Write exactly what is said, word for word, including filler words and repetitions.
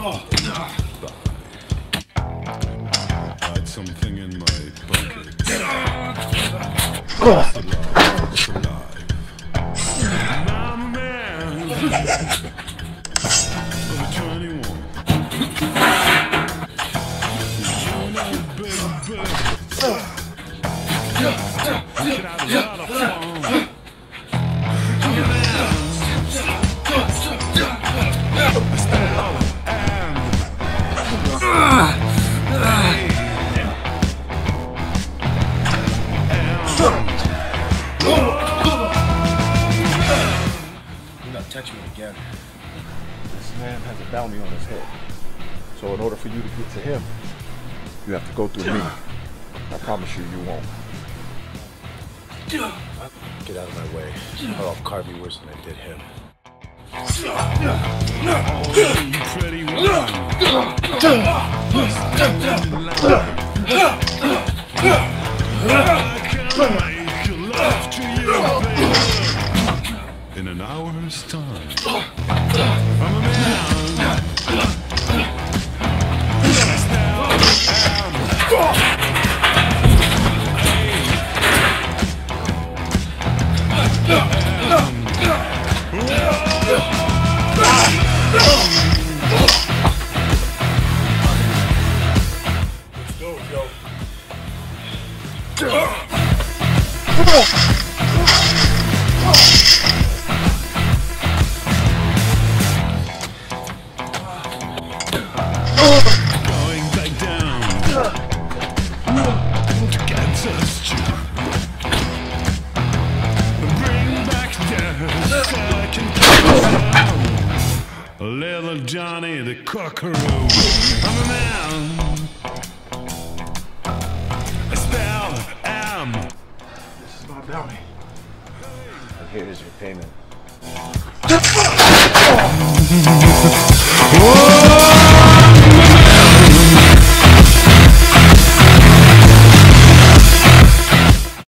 Hide something in my pocket. It's alive. I'm a man of twenty-one. You know, baby, we could have a lot of fun. Touch me again. This man has a bounty on his head. So in order for you to get to him, you have to go through me. I promise you, you won't. Get out of my way, or I'll carve you worse than I did him. Pretty in an hour's time, I'm a man. Let's go, yo. Going back down to Kansas. Bring back the second down. Little Johnny the Cockaroo. I'm a man. I still am. This is my bounty. And here is your payment.